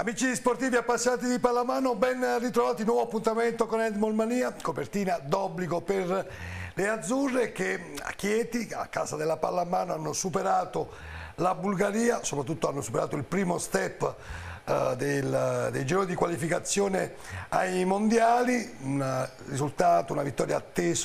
Amici sportivi appassionati di pallamano, ben ritrovati, nuovo appuntamento con Handball Mania, copertina d'obbligo per le azzurre che a Chieti, a casa della pallamano, hanno superato la Bulgaria, soprattutto hanno superato il primo step dei gironi di qualificazione ai mondiali, un risultato, una vittoria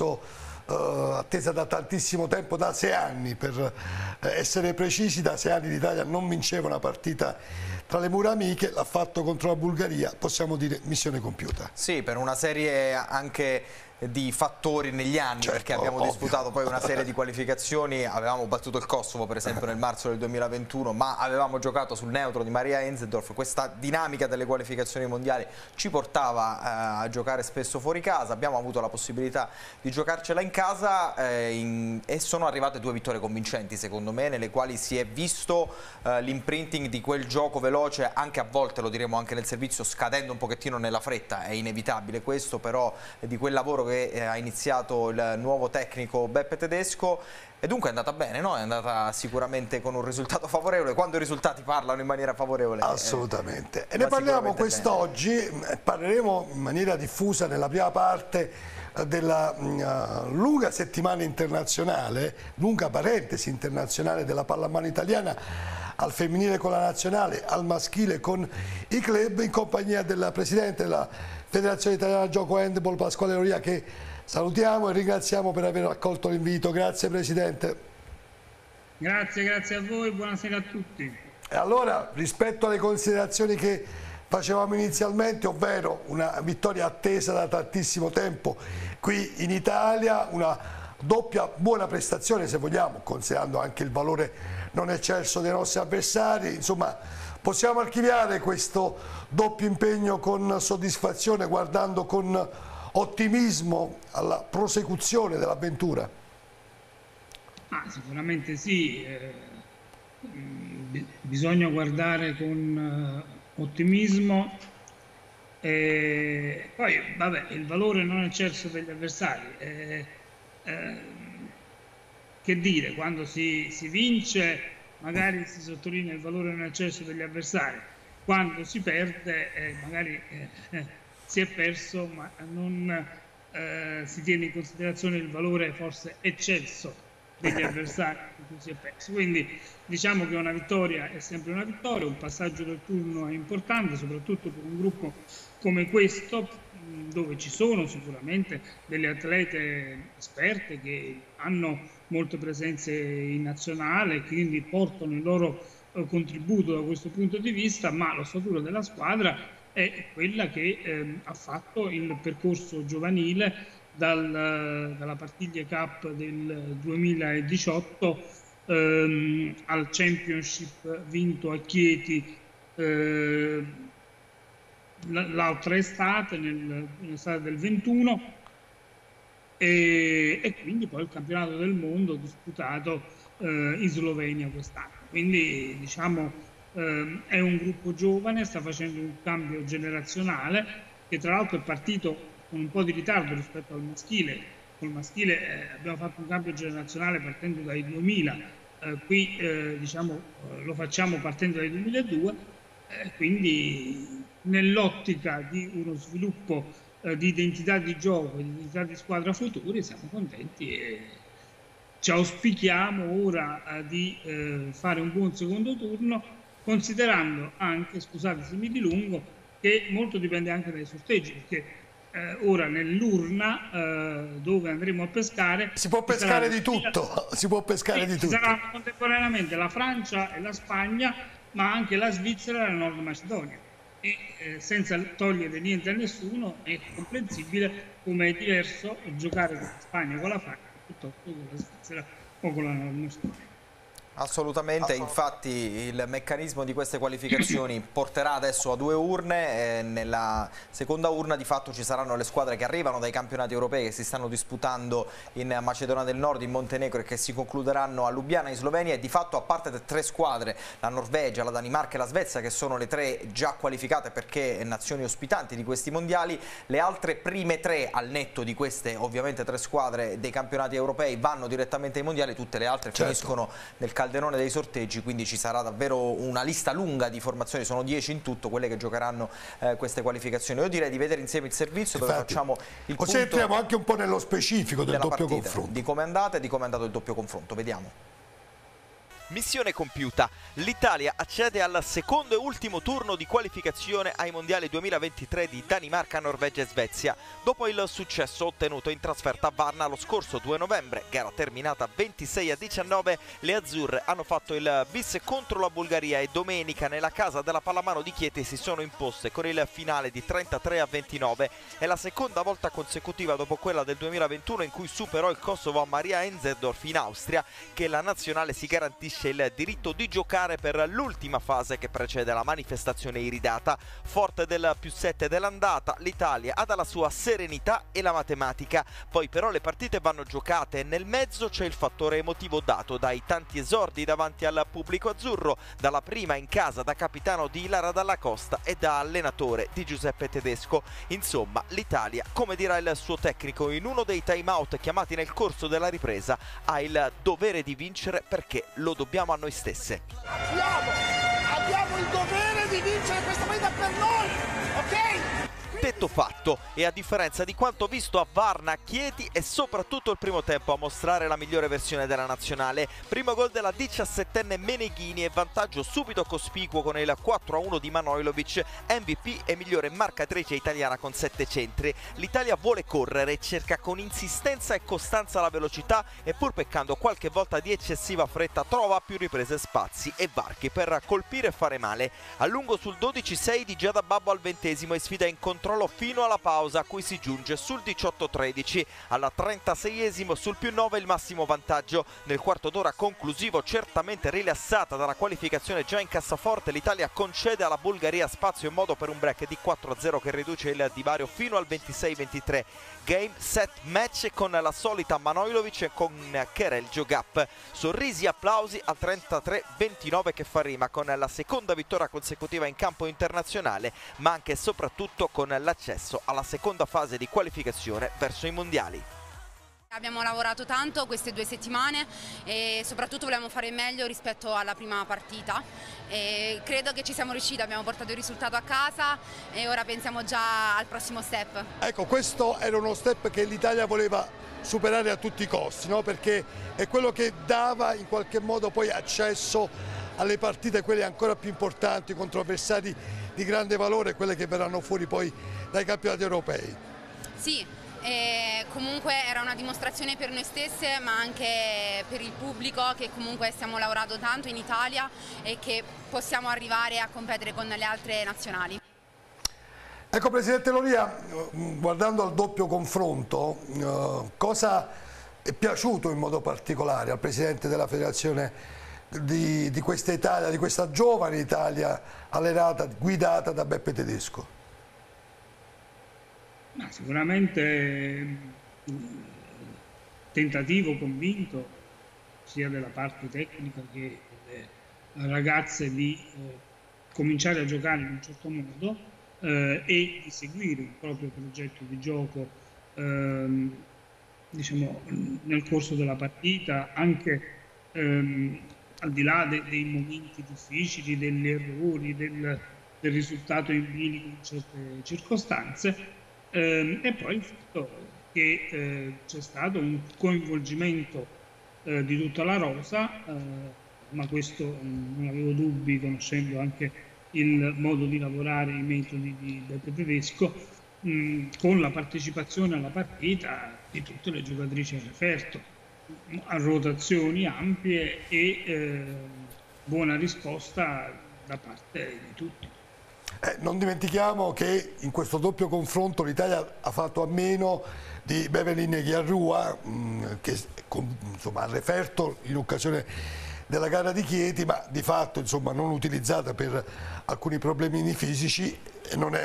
attesa da tantissimo tempo, da 6 anni per essere precisi. Da 6 anni l'Italia non vinceva una partita tra le mura amiche, l'ha fatto contro la Bulgaria, possiamo dire missione compiuta. Sì, per una serie anche di fattori negli anni, certo, perché abbiamo disputato poi una serie di qualificazioni, avevamo battuto il Kosovo per esempio nel marzo del 2021, ma avevamo giocato sul neutro di Maria Enzendorf. Questa dinamica delle qualificazioni mondiali ci portava a giocare spesso fuori casa, abbiamo avuto la possibilità di giocarcela in casa e sono arrivate 2 vittorie convincenti secondo me, nelle quali si è visto l'imprinting di quel gioco veloce, anche a volte, lo diremo anche nel servizio, scadendo un pochettino nella fretta, è inevitabile questo, però di quel lavoro che ha iniziato il nuovo tecnico Beppe Tedesco. E dunque è andata bene, no? È andata sicuramente con un risultato favorevole. Quando i risultati parlano in maniera favorevole, assolutamente. E ne parliamo quest'oggi, parleremo in maniera diffusa nella prima parte della lunga settimana internazionale, lunga parentesi internazionale della pallamano italiana, al femminile con la nazionale, al maschile con i club, in compagnia del presidente della Federazione Italiana Gioco Handball, Pasquale Loria, che salutiamo e ringraziamo per aver accolto l'invito. Grazie Presidente. Grazie a voi, buonasera a tutti. E allora, rispetto alle considerazioni che facevamo inizialmente, ovvero una vittoria attesa da tantissimo tempo qui in Italia, una doppia buona prestazione se vogliamo, considerando anche il valore non eccelso dei nostri avversari, insomma possiamo archiviare questo doppio impegno con soddisfazione, guardando con ottimismo alla prosecuzione dell'avventura? Sicuramente sì, bisogna guardare con ottimismo. Poi vabbè, il valore non eccelso degli avversari, che dire, quando si vince magari si sottolinea il valore non eccelso degli avversari, quando si perde magari si è perso ma non si tiene in considerazione il valore forse eccelso degli avversari in cui si è perso. Quindi diciamo che una vittoria è sempre una vittoria, un passaggio del turno è importante, soprattutto per un gruppo come questo, dove ci sono sicuramente delle atlete esperte che hanno molte presenze in nazionale, quindi portano il loro contributo da questo punto di vista, ma l'ossatura della squadra è quella che ha fatto il percorso giovanile dalla Partiglie Cup del 2018 al Championship vinto a Chieti l'altra estate, nell'estate del 21, e quindi poi il campionato del mondo disputato in Slovenia quest'anno. Quindi diciamo è un gruppo giovane, sta facendo un cambio generazionale che tra l'altro è partito con un po' di ritardo rispetto al maschile. Col maschile abbiamo fatto un cambio generazionale partendo dai 2000, qui diciamo lo facciamo partendo dai 2002, quindi nell'ottica di uno sviluppo di identità di gioco, di identità di squadra futuri, siamo contenti e ci auspichiamo ora di fare un buon secondo turno, considerando anche, scusate se mi dilungo, che molto dipende anche dai sorteggi, perché ora nell'urna dove andremo a pescare si può pescare di tutto, si può pescare di tutto. Ci saranno contemporaneamente la Francia e la Spagna, ma anche la Svizzera e la Nord Macedonia, e senza togliere niente a nessuno è comprensibile come è diverso giocare con la Spagna o con la Francia piuttosto che con la Svizzera o con la Nord Macedonia. Assolutamente, infatti il meccanismo di queste qualificazioni porterà adesso a 2 urne, nella seconda urna di fatto ci saranno le squadre che arrivano dai campionati europei che si stanno disputando in Macedonia del Nord, in Montenegro, e che si concluderanno a Lubiana in Slovenia, e di fatto a parte 3 squadre, la Norvegia, la Danimarca e la Svezia, che sono le 3 già qualificate perché nazioni ospitanti di questi mondiali, le altre prime 3 al netto di queste ovviamente 3 squadre dei campionati europei vanno direttamente ai mondiali, tutte le altre finiscono nel calcio Calderone dei sorteggi, quindi ci sarà davvero una lista lunga di formazioni, sono 10 in tutto quelle che giocheranno queste qualificazioni. Io direi di vedere insieme il servizio, dove facciamo il punto. Così entriamo anche un po' nello specifico del doppio confronto. Di come è andata e di come è andato il doppio confronto, vediamo. Missione compiuta. L'Italia accede al secondo e ultimo turno di qualificazione ai mondiali 2023 di Danimarca, Norvegia e Svezia. Dopo il successo ottenuto in trasferta a Varna lo scorso 2 novembre, gara terminata 26-19, le azzurre hanno fatto il bis contro la Bulgaria e domenica nella casa della pallamano di Chieti si sono imposte con il finale di 33-29. È la seconda volta consecutiva dopo quella del 2021 in cui superò il Kosovo a Maria Enzerdorf in Austria che la nazionale si garantisce il diritto di giocare per l'ultima fase che precede la manifestazione iridata. Forte del +7 dell'andata, l'Italia ha dalla sua serenità e la matematica. Poi però le partite vanno giocate e nel mezzo c'è il fattore emotivo dato dai tanti esordi davanti al pubblico azzurro, dalla prima in casa da capitano di Ilara Dalla Costa e da allenatore di Giuseppe Tedesco. Insomma, l'Italia, come dirà il suo tecnico in uno dei time out chiamati nel corso della ripresa, ha il dovere di vincere perché lo dobbiamo a noi stesse. Abbiamo il dovere di vincere questa partita per noi, ok? Detto fatto, e a differenza di quanto visto a Varna, Chieti è soprattutto il primo tempo a mostrare la migliore versione della nazionale. Primo gol della 17enne Meneghini e vantaggio subito cospicuo con il 4-1 di Manojlovic, MVP e migliore marcatrice italiana con 7 centri. L'Italia vuole correre, cerca con insistenza e costanza la velocità e pur peccando qualche volta di eccessiva fretta trova a più riprese spazi e varchi per colpire e fare male. A lungo sul 12-6 di Giada Babbo al 20° e sfida in controllo fino alla pausa a cui si giunge sul 18-13. Alla 36esimo sul +9 il massimo vantaggio. Nel quarto d'ora conclusivo, certamente rilassata dalla qualificazione già in cassaforte, l'Italia concede alla Bulgaria spazio e modo per un break di 4-0 che riduce il divario fino al 26-23. Game, set, match con la solita Manojlovic e con Kerel Jogap. Sorrisi e applausi al 33-29 che fa rima con la seconda vittoria consecutiva in campo internazionale, ma anche e soprattutto con l'accesso alla seconda fase di qualificazione verso i mondiali. Abbiamo lavorato tanto queste 2 settimane e soprattutto volevamo fare meglio rispetto alla prima partita e credo che ci siamo riusciti, abbiamo portato il risultato a casa e ora pensiamo già al prossimo step. Ecco, questo era uno step che l'Italia voleva superare a tutti i costi, no? Perché è quello che dava in qualche modo poi accesso alle partite, quelle ancora più importanti, contro avversari di grande valore, quelle che verranno fuori poi dai campionati europei. Sì. E comunque era una dimostrazione per noi stesse ma anche per il pubblico che comunque stiamo lavorando tanto in Italia e che possiamo arrivare a competere con le altre nazionali. Ecco Presidente Loria, guardando al doppio confronto, cosa è piaciuto in modo particolare al Presidente della Federazione di questa Italia, di questa giovane Italia allenata, guidata da Beppe Tedesco? Sicuramente tentativo convinto sia della parte tecnica che delle ragazze di cominciare a giocare in un certo modo e di seguire il proprio progetto di gioco diciamo, nel corso della partita, anche al di là dei momenti difficili, degli errori, del risultato in bilico in certe circostanze. E poi il fatto che c'è stato un coinvolgimento di tutta la rosa, ma questo non avevo dubbi conoscendo anche il modo di lavorare, i metodi di Beppe Tedesco, con la partecipazione alla partita di tutte le giocatrici a referto, a rotazioni ampie e buona risposta da parte di tutti. Non dimentichiamo che in questo doppio confronto l'Italia ha fatto a meno di Bevelin Ghiarrua, che insomma, ha referto in occasione della gara di Chieti, ma di fatto insomma, non utilizzata per alcuni problemi fisici, e non è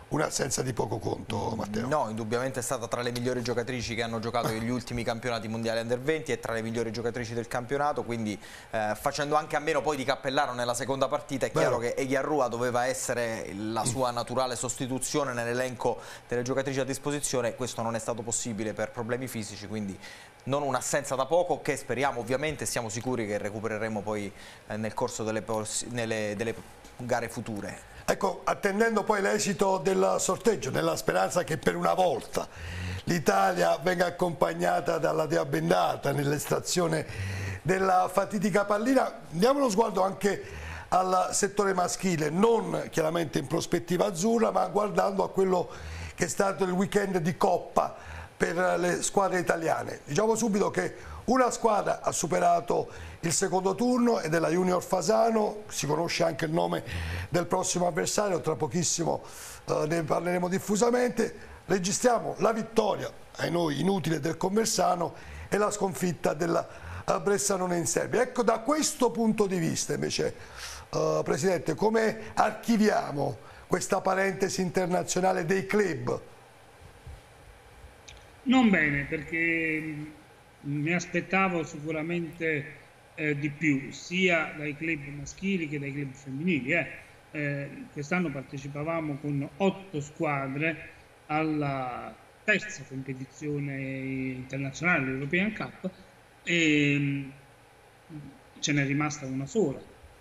un'assenza di poco conto, Matteo. No, indubbiamente è stata tra le migliori giocatrici che hanno giocato negli ultimi campionati mondiali Under 20 e tra le migliori giocatrici del campionato, quindi facendo anche a meno poi di Cappellaro nella seconda partita, è chiaro che Eghiarrua doveva essere la sua naturale sostituzione nell'elenco delle giocatrici a disposizione. Questo non è stato possibile per problemi fisici, quindi non un'assenza da poco, che speriamo ovviamente, siamo sicuri che recupereremo poi nel corso delle gare future. Ecco, attendendo poi l'esito del sorteggio, nella speranza che per una volta l'Italia venga accompagnata dalla dea bendata nell'estrazione della fatidica pallina, diamo uno sguardo anche al settore maschile, non chiaramente in prospettiva azzurra, ma guardando a quello che è stato il weekend di Coppa per le squadre italiane. Diciamo subito che una squadra ha superato il secondo turno ed è la Junior Fasano, si conosce anche il nome del prossimo avversario, tra pochissimo ne parleremo diffusamente. Registriamo la vittoria, ai noi inutile, del Conversano e la sconfitta della Bressanone in Serbia. Ecco, da questo punto di vista invece, Presidente, come archiviamo questa parentesi internazionale dei club? Non bene, perché mi aspettavo sicuramente di più, sia dai club maschili che dai club femminili. Quest'anno partecipavamo con 8 squadre alla terza competizione internazionale, l'European Cup, e ce n'è rimasta una sola.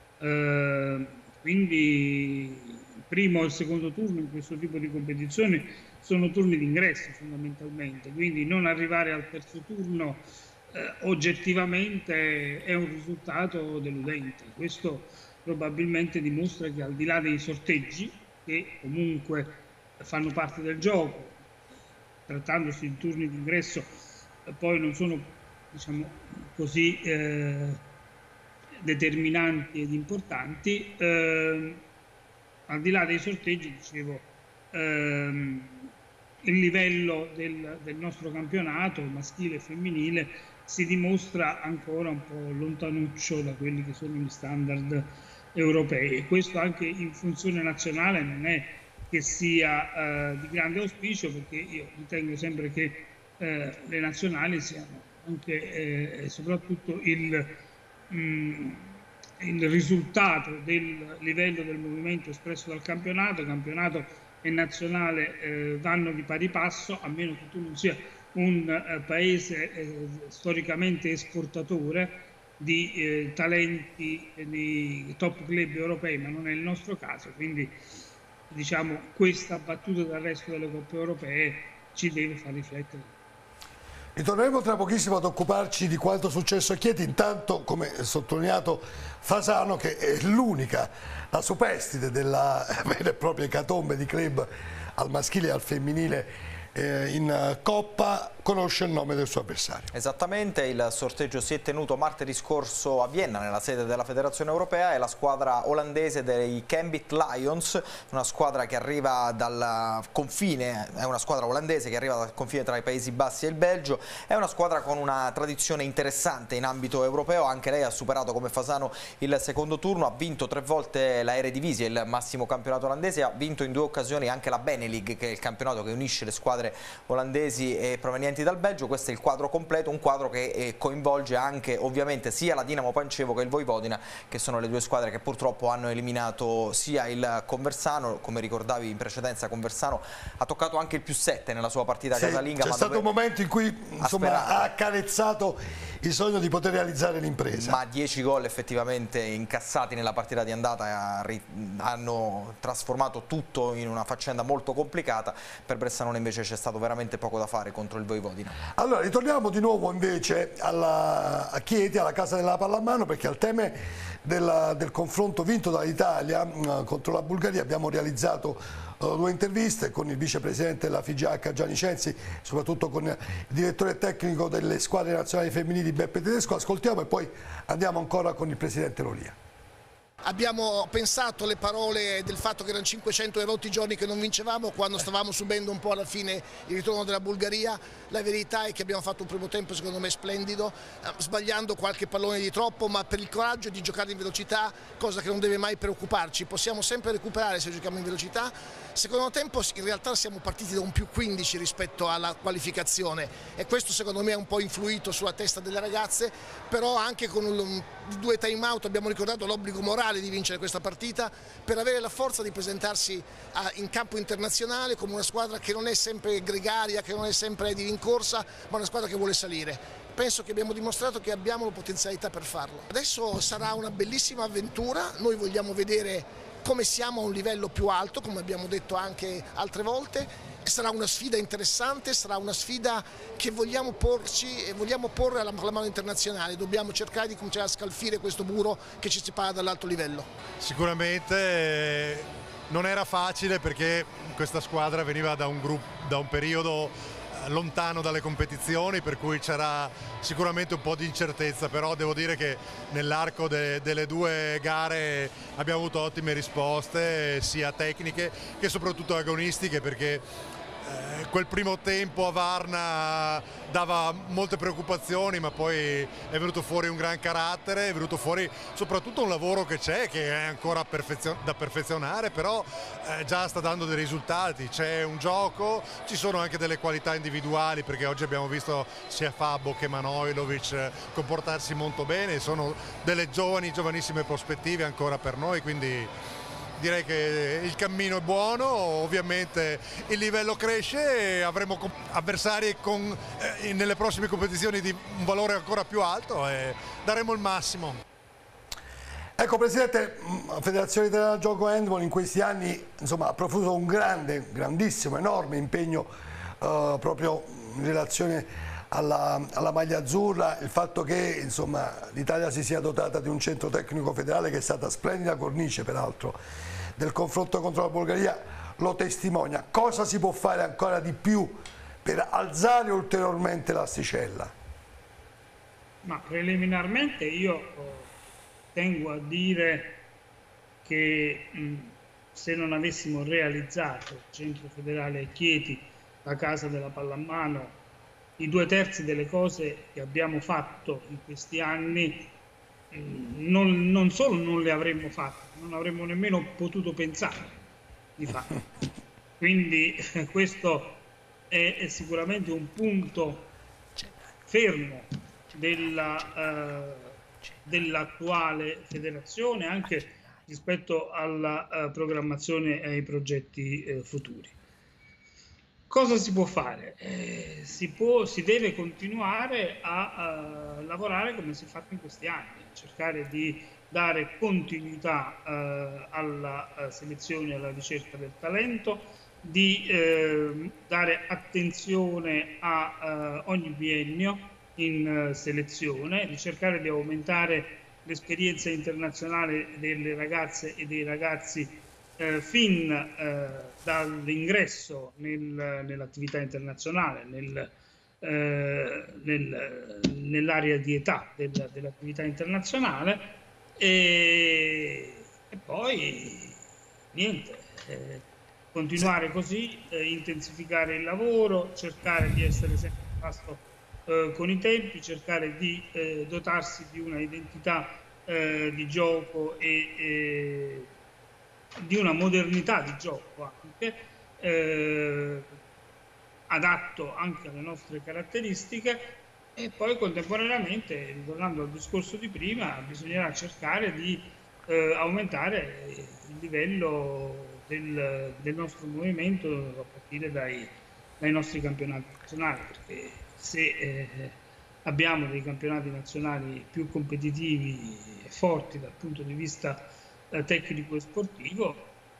Quindi il primo e il secondo turno in questo tipo di competizioni sono turni d'ingresso fondamentalmente, quindi non arrivare al terzo turno oggettivamente è un risultato deludente. Questo probabilmente dimostra che, al di là dei sorteggi, che comunque fanno parte del gioco, trattandosi di turni d'ingresso, poi non sono, diciamo così, determinanti ed importanti, al di là dei sorteggi, dicevo, il livello del nostro campionato maschile e femminile si dimostra ancora un po' lontanuccio da quelli che sono gli standard europei, e questo anche in funzione nazionale non è che sia di grande auspicio, perché io ritengo sempre che le nazionali siano anche e soprattutto il risultato del livello del movimento espresso dal campionato e nazionale vanno di pari passo, a meno che tu non sia un paese storicamente esportatore di talenti di top club europei, ma non è il nostro caso, quindi diciamo questa battuta dal resto delle coppe europee ci deve far riflettere. Ritorneremo tra pochissimo ad occuparci di quanto successo a Chieti. Intanto, come sottolineato, Fasano, che è l'unica, la superstite della vera e propria ecatombe di club al maschile e al femminile in Coppa, conosce il nome del suo avversario. Esattamente, il sorteggio si è tenuto martedì scorso a Vienna, nella sede della Federazione Europea. È la squadra olandese dei Gambit Lions, una squadra che arriva dal confine, è una squadra olandese che arriva dal confine tra i Paesi Bassi e il Belgio. È una squadra con una tradizione interessante in ambito europeo, anche lei ha superato come Fasano il secondo turno, ha vinto 3 volte la Eredivisie, il massimo campionato olandese, ha vinto in 2 occasioni anche la Benelux, che è il campionato che unisce le squadre olandesi e provenienti dal Belgio. Questo è il quadro completo, un quadro che coinvolge anche ovviamente sia la Dinamo Pančevo che il Vojvodina, che sono le 2 squadre che purtroppo hanno eliminato sia il Conversano. Come ricordavi in precedenza, Conversano ha toccato anche il +7 nella sua partita casalinga. C'è stato un momento in cui insomma, ha accarezzato il sogno di poter realizzare l'impresa. Ma 10 gol effettivamente incassati nella partita di andata hanno trasformato tutto in una faccenda molto complicata. Per Bressanone invece c'è stato veramente poco da fare contro il Vojvodina. Allora ritorniamo di nuovo invece a Chieti, alla casa della pallamano, perché al tema del confronto vinto dall'Italia contro la Bulgaria abbiamo realizzato 2 interviste con il vicepresidente della FIGH Gianni Censi, soprattutto con il direttore tecnico delle squadre nazionali femminili Beppe Tedesco. Ascoltiamo e poi andiamo ancora con il presidente Lolia. Abbiamo pensato alle parole del fatto che erano 500 e rotti giorni che non vincevamo, quando stavamo subendo un po' alla fine il ritorno della Bulgaria. La verità è che abbiamo fatto un primo tempo secondo me splendido, sbagliando qualche pallone di troppo, ma per il coraggio di giocare in velocità, cosa che non deve mai preoccuparci. Possiamo sempre recuperare se giochiamo in velocità. Secondo tempo in realtà siamo partiti da un +15 rispetto alla qualificazione e questo secondo me ha un po' influito sulla testa delle ragazze, però anche con 2 time out abbiamo ricordato l'obbligo morale di vincere questa partita per avere la forza di presentarsi in campo internazionale come una squadra che non è sempre gregaria, che non è sempre di rincorsa, ma una squadra che vuole salire. Penso che abbiamo dimostrato che abbiamo la potenzialità per farlo. Adesso sarà una bellissima avventura, noi vogliamo vedere come siamo a un livello più alto, come abbiamo detto anche altre volte. Sarà una sfida interessante, sarà una sfida che vogliamo porci e vogliamo porre alla mano internazionale. Dobbiamo cercare di cominciare a scalfire questo muro che ci separa dall'alto livello. Sicuramente non era facile perché questa squadra veniva da un periodo lontano dalle competizioni, per cui c'era sicuramente un po' di incertezza, però devo dire che nell'arco delle 2 gare abbiamo avuto ottime risposte, sia tecniche che soprattutto agonistiche, perché quel primo tempo a Varna dava molte preoccupazioni, ma poi è venuto fuori un gran carattere, è venuto fuori soprattutto un lavoro che c'è, che è ancora da perfezionare, però già sta dando dei risultati. C'è un gioco, ci sono anche delle qualità individuali, perché oggi abbiamo visto sia Fabbo che Manojlovic comportarsi molto bene, sono delle giovanissime prospettive ancora per noi, quindi direi che il cammino è buono, ovviamente il livello cresce e avremo avversari nelle prossime competizioni di un valore ancora più alto e daremo il massimo. Ecco Presidente, la Federazione Italiana Gioco Handball in questi anni ha profuso un grandissimo, enorme impegno proprio in relazione alla maglia azzurra, il fatto che l'Italia si sia dotata di un centro tecnico federale che è stata splendida cornice peraltro del confronto contro la Bulgaria lo testimonia. Cosa si può fare ancora di più per alzare ulteriormente l'asticella? Ma preliminarmente io tengo a dire che se non avessimo realizzato il centro federale Chieti, la casa della pallamano, i 2/3 delle cose che abbiamo fatto in questi anni non solo non le avremmo fatte, non avremmo nemmeno potuto pensare di farlo. Quindi questo è sicuramente un punto fermo dell'attuale federazione anche rispetto alla programmazione e ai progetti futuri. Cosa si può fare? Si deve continuare a lavorare come si è fatto in questi anni, cercare di dare continuità alla selezione e alla ricerca del talento, di dare attenzione a ogni biennio in selezione, di cercare di aumentare l'esperienza internazionale delle ragazze e dei ragazzi fin dall'ingresso nell'attività internazionale, nell'area di età dell'attività internazionale e poi niente, continuare così, intensificare il lavoro, cercare di essere sempre in passo con i tempi, cercare di dotarsi di una identità di gioco e di una modernità di gioco anche adatto anche alle nostre caratteristiche e poi contemporaneamente, ritornando al discorso di prima, bisognerà cercare di aumentare il livello del nostro movimento a partire dai nostri campionati nazionali, perché se abbiamo dei campionati nazionali più competitivi e forti dal punto di vista tecnico e sportivo,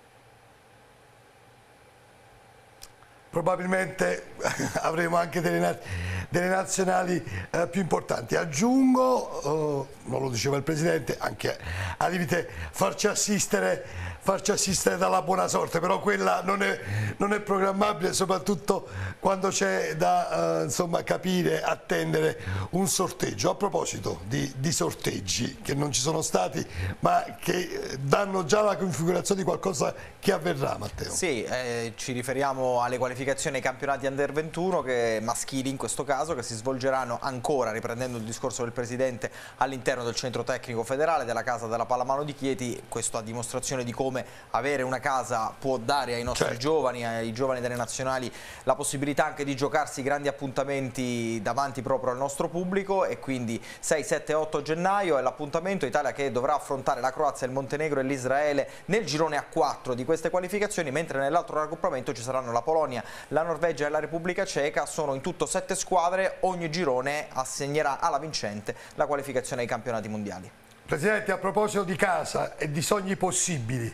probabilmente avremo anche delle nazionali più importanti. Aggiungo, non lo diceva il Presidente, anche al limite farci assistere farci assistere dalla buona sorte, però quella non è programmabile, soprattutto quando c'è da insomma, capire, attendere un sorteggio. A proposito di sorteggi che non ci sono stati ma che danno già la configurazione di qualcosa che avverrà, Matteo. Sì, ci riferiamo alle qualificazioni ai campionati Under 21 maschili in questo caso, che si svolgeranno ancora, riprendendo il discorso del Presidente, all'interno del centro tecnico federale della Casa della Pallamano di Chieti. Questo a dimostrazione di come avere una casa può dare ai nostri giovani, ai giovani delle nazionali, la possibilità anche di giocarsi grandi appuntamenti davanti proprio al nostro pubblico. E quindi 6, 7, 8 gennaio è l'appuntamento. Italia che dovrà affrontare la Croazia, il Montenegro e l'Israele nel girone A4 di queste qualificazioni, mentre nell'altro raggruppamento ci saranno la Polonia, la Norvegia e la Repubblica Ceca. Sono in tutto 7 squadre, ogni girone assegnerà alla vincente la qualificazione ai campionati mondiali. Presidente, a proposito di casa e di sogni possibili.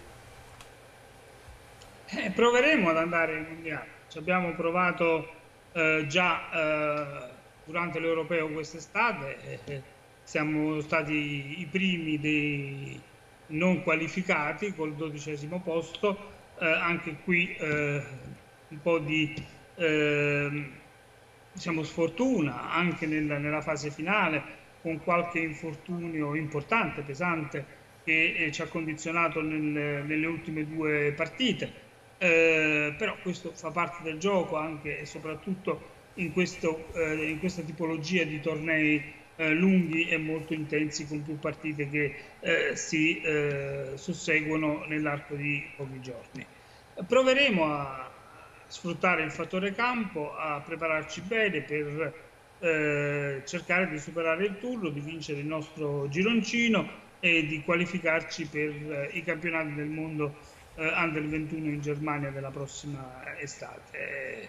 Proveremo ad andare ai mondiali. Ci abbiamo provato già durante l'Europeo quest'estate, siamo stati i primi dei non qualificati col 12° posto, anche qui un po' di diciamo, sfortuna anche nella fase finale, con qualche infortunio importante, pesante, che ci ha condizionato nelle ultime 2 partite, però questo fa parte del gioco anche e soprattutto in questa tipologia di tornei lunghi e molto intensi, con più partite che si susseguono nell'arco di pochi giorni. Proveremo a sfruttare il fattore campo, a prepararci bene per cercare di superare il turno, di vincere il nostro gironcino e di qualificarci per i campionati del mondo Under 21 in Germania della prossima estate.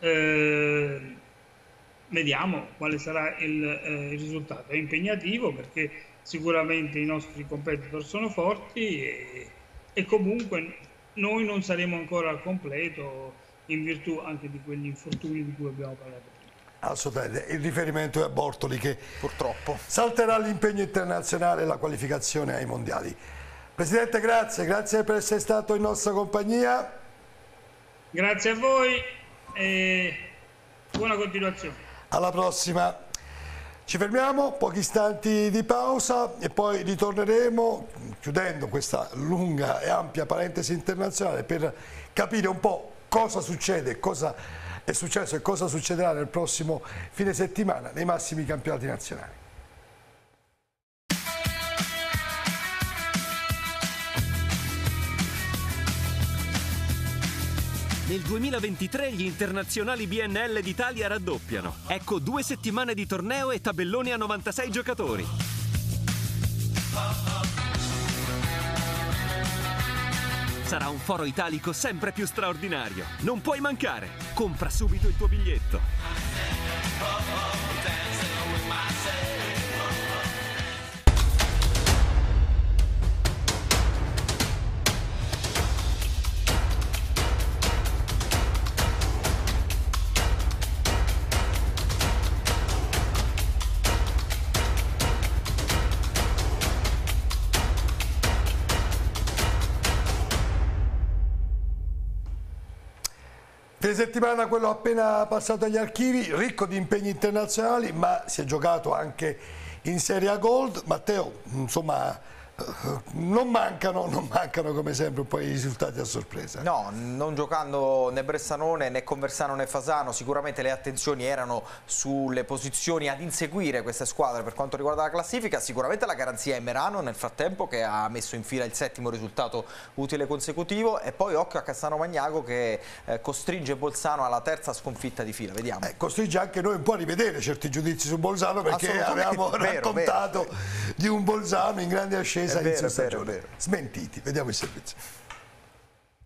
Vediamo quale sarà il risultato. È impegnativo perché sicuramente i nostri competitor sono forti e comunque noi non saremo ancora al completo in virtù anche di quegli infortuni di cui abbiamo parlato prima. Assolutamente, il riferimento è a Bortoli che purtroppo salterà l'impegno internazionale e la qualificazione ai mondiali. Presidente, grazie per essere stato in nostra compagnia. Grazie a voi e buona continuazione. Alla prossima. Ci fermiamo, pochi istanti di pausa e poi ritorneremo, chiudendo questa lunga e ampia parentesi internazionale, per capire un po' cosa succede, cosa è successo e cosa succederà nel prossimo fine settimana nei massimi campionati nazionali. Nel 2023 gli internazionali BNL d'Italia raddoppiano. Ecco 2 settimane di torneo e tabellone a 96 giocatori. Sarà un foro italico sempre più straordinario. Non puoi mancare. Compra subito il tuo biglietto. Fine settimana quello appena passato agli archivi, ricco di impegni internazionali, ma si è giocato anche in Serie A Gold. Matteo, insomma, non mancano come sempre un po' i risultati a sorpresa. No, non giocando né Bressanone né Conversano né Fasano, sicuramente le attenzioni erano sulle posizioni ad inseguire queste squadre per quanto riguarda la classifica. Sicuramente la garanzia è Merano nel frattempo, che ha messo in fila il 7° risultato utile consecutivo, e poi occhio a Cassano Magnago che costringe Bolzano alla 3ª sconfitta di fila. Vediamo. Costringe anche noi un po' a rivedere certi giudizi su Bolzano, perché avevamo raccontato di un Bolzano in grande ascesa. Vero. Smentiti, vediamo il servizio.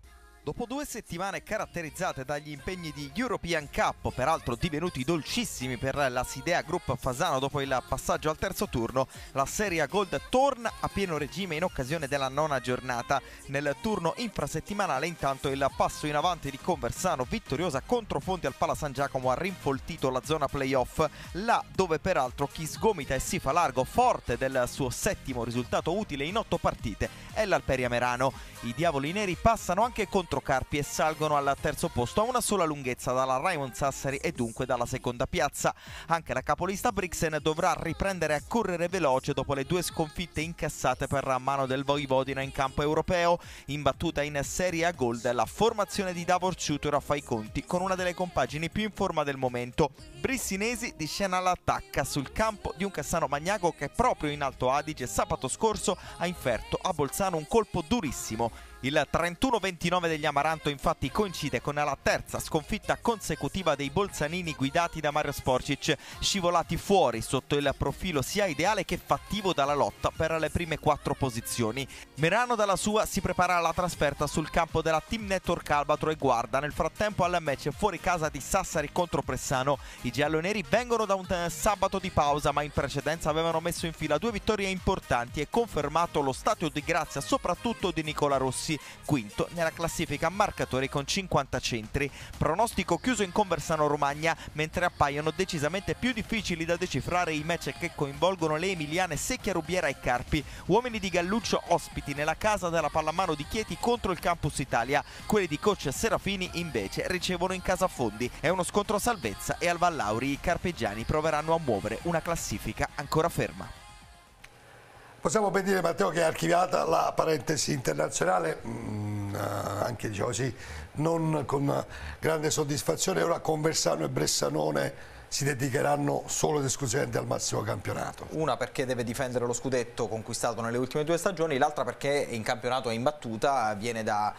Dopo 2 settimane caratterizzate dagli impegni di European Cup, peraltro divenuti dolcissimi per la Sidea Group Fasano dopo il passaggio al terzo turno, la Serie A Gold torna a pieno regime in occasione della 9ª giornata. Nel turno infrasettimanale intanto il passo in avanti di Conversano, vittoriosa contro Fonti al Pala San Giacomo, ha rinfoltito la zona playoff, là dove peraltro chi sgomita e si fa largo forte del suo 7° risultato utile in 8 partite è l'Alperia Merano. I diavoli neri passano anche contro Carpi e salgono al terzo posto a una sola lunghezza dalla Raimond Sassari e dunque dalla seconda piazza. Anche la capolista Brixen dovrà riprendere a correre veloce dopo le 2 sconfitte incassate per mano del Vojvodina in campo europeo. Imbattuta in Serie A Gold, la formazione di Davor Ciutura fa i conti con una delle compagini più in forma del momento. Brissinesi di scena all'attacca sul campo di un Cassano Magnago che proprio in Alto Adige sabato scorso ha inferto a Bolzano un colpo durissimo. Il 31-29 degli Amaranto infatti coincide con la terza sconfitta consecutiva dei bolzanini guidati da Mario Sporcic, scivolati fuori sotto il profilo sia ideale che fattivo dalla lotta per le prime 4 posizioni. Merano dalla sua si prepara alla trasferta sul campo della Team Network Albatro e guarda nel frattempo al match fuori casa di Sassari contro Pressano. I gialloneri vengono da un sabato di pausa, ma in precedenza avevano messo in fila 2 vittorie importanti e confermato lo stato di grazia soprattutto di Nicola Rossi, quinto nella classifica marcatori con 50 centri. Pronostico chiuso in Conversano Romagna, mentre appaiono decisamente più difficili da decifrare i match che coinvolgono le emiliane Secchia Rubiera e Carpi, uomini di Galluccio ospiti nella casa della pallamano di Chieti contro il Campus Italia. Quelli di coach Serafini invece ricevono in casa Fondi. È uno scontro a salvezza e al Vallauri i carpegiani proveranno a muovere una classifica ancora ferma. Possiamo ben dire, Matteo, che è archiviata la parentesi internazionale, anche diciamo così, non con grande soddisfazione. Ora Conversano e Bressanone si dedicheranno solo ed esclusivamente al massimo campionato. Una perché deve difendere lo scudetto conquistato nelle ultime 2 stagioni, l'altra perché in campionato è imbattuta, viene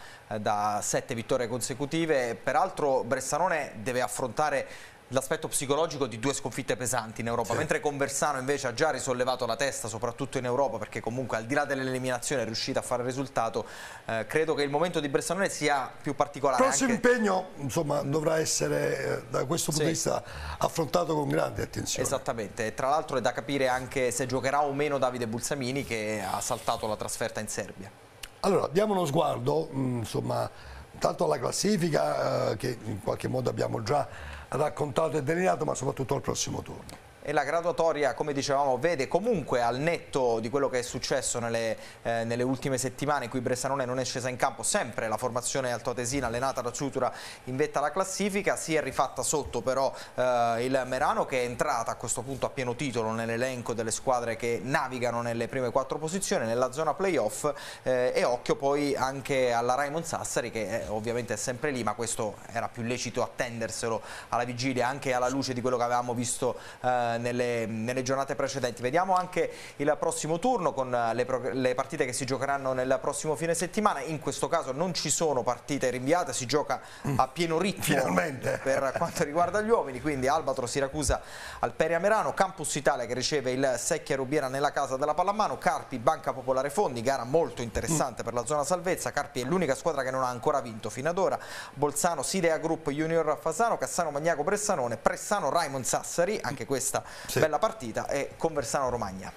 da 7 vittorie consecutive. Peraltro Bressanone deve affrontare l'aspetto psicologico di 2 sconfitte pesanti in Europa, mentre Conversano invece ha già risollevato la testa soprattutto in Europa, perché comunque al di là dell'eliminazione è riuscita a fare il risultato. Credo che il momento di Bressanone sia più particolare. Il prossimo impegno insomma dovrà essere da questo punto di vista affrontato con grande attenzione. Esattamente, tra l'altro è da capire anche se giocherà o meno Davide Bulsamini, che ha saltato la trasferta in Serbia. Allora diamo uno sguardo insomma tanto alla classifica che in qualche modo abbiamo già raccontato e delineato, ma soprattutto al prossimo turno. E la graduatoria, come dicevamo, vede comunque, al netto di quello che è successo nelle ultime settimane in cui Bressanone non è scesa in campo, sempre la formazione altoatesina allenata da Ciutura in vetta alla classifica. Si è rifatta sotto però il Merano, che è entrata a questo punto a pieno titolo nell'elenco delle squadre che navigano nelle prime 4 posizioni nella zona playoff, e occhio poi anche alla Raimond Sassari, che ovviamente è sempre lì, ma questo era più lecito attenderselo alla vigilia, anche alla luce di quello che avevamo visto nelle giornate precedenti. Vediamo anche il prossimo turno con le partite che si giocheranno nel prossimo fine settimana. In questo caso non ci sono partite rinviate, si gioca a pieno ritmo finalmente per quanto riguarda gli uomini, quindi Albatro, Siracusa, Alperia Merano, Campus Italia che riceve il Secchia Rubiera nella casa della pallamano, Carpi, Banca Popolare Fondi, gara molto interessante per la zona salvezza. Carpi è l'unica squadra che non ha ancora vinto fino ad ora. Bolzano, Sidea Group Junior Fasano, Cassano Magnago Bressanone, Pressano Raimond Sassari, anche questa bella partita, e Conversano Romagna.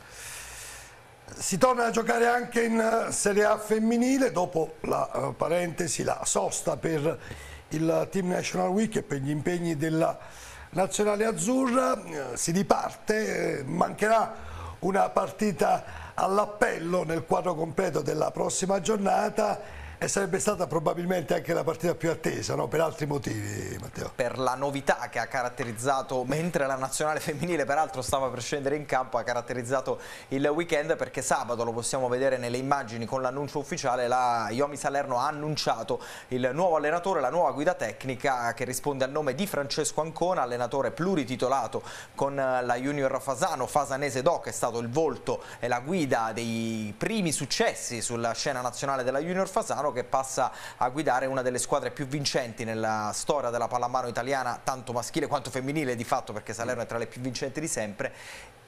Si torna a giocare anche in Serie A femminile dopo la parentesi, la sosta per il Team National Week e per gli impegni della nazionale azzurra. Si riparte, mancherà una partita all'appello nel quadro completo della prossima giornata e sarebbe stata probabilmente anche la partita più attesa, no? Per altri motivi, Matteo. Per la novità che ha caratterizzato, mentre la nazionale femminile peraltro stava per scendere in campo, ha caratterizzato il weekend, perché sabato, lo possiamo vedere nelle immagini con l'annuncio ufficiale, la Iomi Salerno ha annunciato il nuovo allenatore, la nuova guida tecnica, che risponde al nome di Francesco Ancona, allenatore plurititolato con la Junior Fasano, fasanese doc, è stato il volto e la guida dei primi successi sulla scena nazionale della Junior Fasano, che passa a guidare una delle squadre più vincenti nella storia della pallamano italiana, tanto maschile quanto femminile di fatto, perché Salerno è tra le più vincenti di sempre.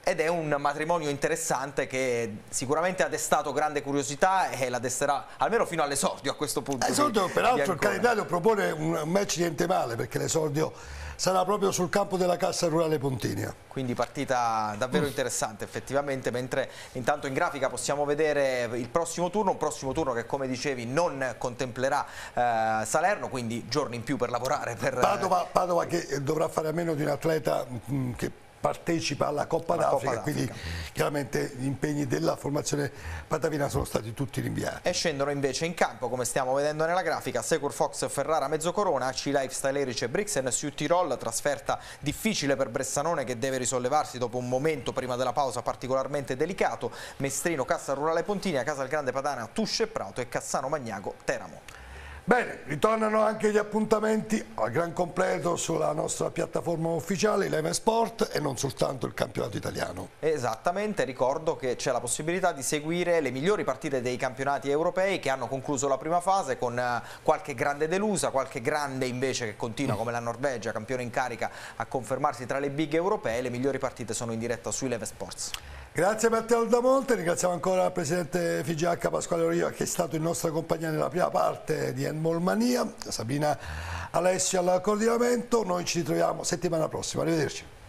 Ed è un matrimonio interessante che sicuramente ha destato grande curiosità e la desterà almeno fino all'esordio a questo punto. Esordio, peraltro il calendario propone un match niente male, perché l'esordio sarà proprio sul campo della Cassa Rurale Pontinia. Quindi partita davvero interessante effettivamente, mentre intanto in grafica possiamo vedere il prossimo turno, un prossimo turno che come dicevi non contemplerà Salerno, quindi giorni in più per lavorare. Padova che dovrà fare a meno di un atleta che partecipa alla Coppa d'Africa, quindi chiaramente gli impegni della formazione padavina sono stati tutti rinviati. E scendono invece in campo, come stiamo vedendo nella grafica, Secur Fox Ferrara Mezzocorona, C-Lifestyle Erice Brixen, Südtirol, trasferta difficile per Bressanone che deve risollevarsi dopo un momento prima della pausa particolarmente delicato, Mestrino Cassa Rurale Pontinia, Casal Grande Padana Tusce Prato e Cassano Magnago Teramo. Bene, ritornano anche gli appuntamenti al gran completo sulla nostra piattaforma ufficiale, l'Eme Sport, e non soltanto il campionato italiano. Esattamente, ricordo che c'è la possibilità di seguire le migliori partite dei campionati europei che hanno concluso la prima fase con qualche grande delusa, qualche grande invece che continua come la Norvegia, campione in carica, a confermarsi tra le big europee. Le migliori partite sono in diretta sui Leve Sports. Grazie Matteo Aldamonte, ringraziamo ancora il presidente FIGH Pasquale Loria che è stato in nostra compagnia nella prima parte di Handball Mania, Sabina Alessio al coordinamento. Noi ci ritroviamo settimana prossima, arrivederci.